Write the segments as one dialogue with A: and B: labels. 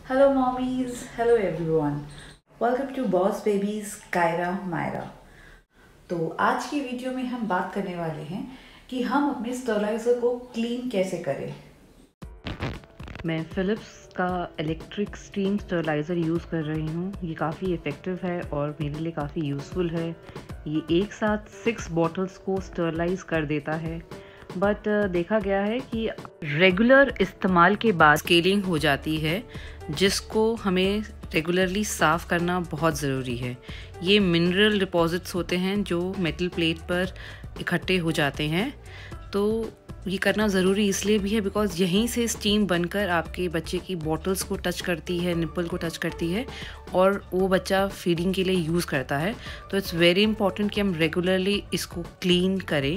A: Hello mommies, hello everyone. Welcome to Boss Babies Kaira Myra. तो आज की video में हम बात करने वाले हैं कि हम अपने स्टरलाइजर को क्लीन कैसे करें।
B: मैं फ़िलिप्स का इलेक्ट्रिक स्टीम स्टरलाइज़र यूज़ कर रही हूँ। ये काफ़ी इफ़ेक्टिव है और मेरे लिए काफ़ी यूज़फुल है। ये एक साथ 6 बॉटल्स को स्टरलाइज़ कर देता है, बट देखा गया है कि रेगुलर इस्तेमाल के बाद स्केलिंग हो जाती है, जिसको हमें रेगुलरली साफ़ करना बहुत ज़रूरी है। ये मिनरल डिपॉजिट्स होते हैं जो मेटल प्लेट पर इकट्ठे हो जाते हैं, तो ये करना ज़रूरी इसलिए भी है बिकॉज़ यहीं से स्टीम बनकर आपके बच्चे की बॉटल्स को टच करती है, निप्पल को टच करती है और वो बच्चा फीडिंग के लिए यूज़ करता है। तो इट्स वेरी इंपॉर्टेंट कि हम रेगुलरली इसको क्लीन करें।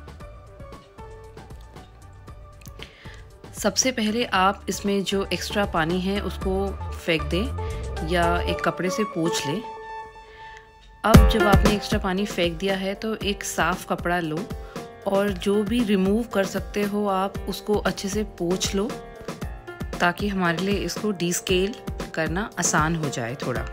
B: सबसे पहले आप इसमें जो एक्स्ट्रा पानी है उसको फेंक दें या एक कपड़े से पोंछ लें। अब जब आपने एक्स्ट्रा पानी फेंक दिया है तो एक साफ़ कपड़ा लो और जो भी रिमूव कर सकते हो आप उसको अच्छे से पोंछ लो, ताकि हमारे लिए इसको डीस्केल करना आसान हो जाए थोड़ा।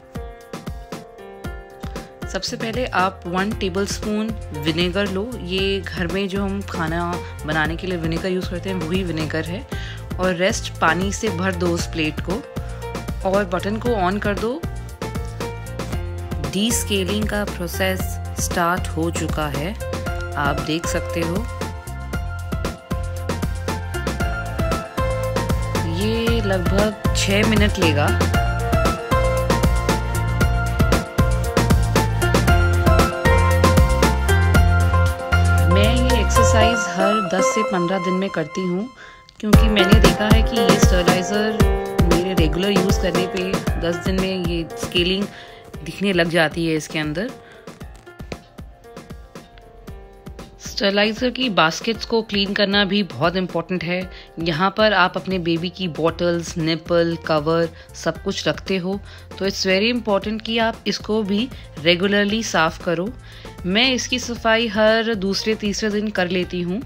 B: सबसे पहले आप 1 टेबलस्पून विनेगर लो। ये घर में जो हम खाना बनाने के लिए विनेगर यूज़ करते हैं वही विनेगर है, और रेस्ट पानी से भर दो उस प्लेट को और बटन को ऑन कर दो। डीस्केलिंग का प्रोसेस स्टार्ट हो चुका है, आप देख सकते हो। ये लगभग 6 मिनट लेगा। मैं ये एक्सरसाइज हर 10 से 15 दिन में करती हूँ, क्योंकि मैंने देखा है कि ये स्टरलाइज़र मेरे रेगुलर यूज़ करने पे 10 दिन में ये स्केलिंग दिखने लग जाती है इसके अंदर। स्टरलाइज़र की बास्केट्स को क्लीन करना भी बहुत इम्पॉर्टेंट है। यहाँ पर आप अपने बेबी की बॉटल्स, निप्पल, कवर सब कुछ रखते हो, तो इट्स वेरी इम्पॉर्टेंट कि आप इसको भी रेगुलरली साफ़ करो। मैं इसकी सफाई हर दूसरे तीसरे दिन कर लेती हूँ,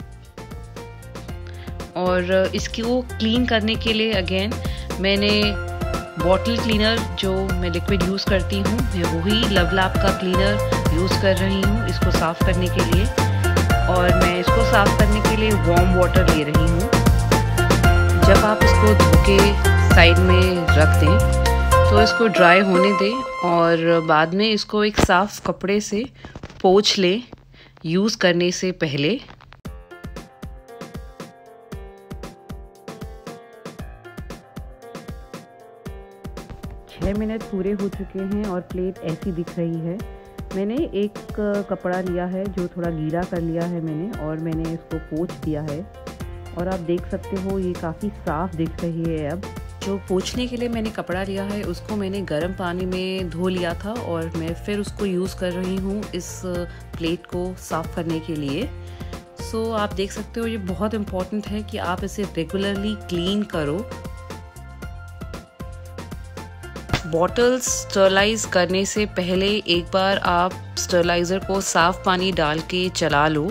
B: और इसको क्लीन करने के लिए अगेन मैंने बॉटल क्लीनर जो मैं लिक्विड यूज़ करती हूँ, मैं वही लवलैप का क्लीनर यूज़ कर रही हूँ इसको साफ़ करने के लिए। और मैं इसको साफ़ करने के लिए वार्म वाटर ले रही हूँ। जब आप इसको धो के साइड में रख दें तो इसको ड्राई होने दें और बाद में इसको एक साफ़ कपड़े से पोंछ लें यूज़ करने से पहले। छः मिनट पूरे हो चुके हैं और प्लेट ऐसी दिख रही है। मैंने एक कपड़ा लिया है जो थोड़ा गीला कर लिया है मैंने, और मैंने इसको पोंछ दिया है और आप देख सकते हो ये काफ़ी साफ़ दिख रही है। अब जो पोंछने के लिए मैंने कपड़ा लिया है उसको मैंने गर्म पानी में धो लिया था और मैं फिर उसको यूज़ कर रही हूँ इस प्लेट को साफ़ करने के लिए। सो आप देख सकते हो ये बहुत इम्पॉर्टेंट है कि आप इसे रेगुलरली क्लीन करो। बॉटल्स स्टरलाइज करने से पहले एक बार आप स्टरलाइज़र को साफ़ पानी डाल के चला लो।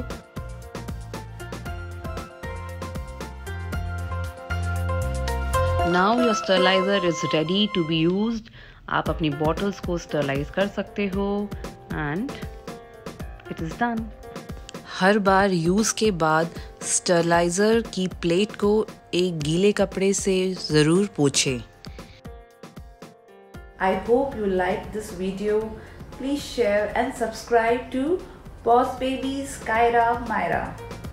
B: Now your sterilizer is ready to be used. आप अपनी बॉटल्स को स्टरलाइज कर सकते हो and it is done. हर बार यूज़ के बाद स्टरलाइज़र की प्लेट को एक गीले कपड़े से ज़रूर पोंछें।
A: I hope you liked this video. Please share and subscribe to Boss Babies Kaira Myra.